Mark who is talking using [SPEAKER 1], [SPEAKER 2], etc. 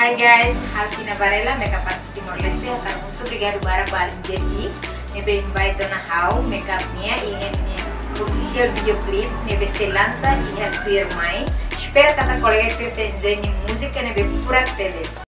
[SPEAKER 1] Hai guys, Haltina Varela, makeup artist Timor Leste, akan musuh brigado bara Bali Jesse. Nebe invite na how makeup niya ingin official videoclip nebe se lança e Clear Mind. Espero que a colega esteja enjoying música nebe pura TV.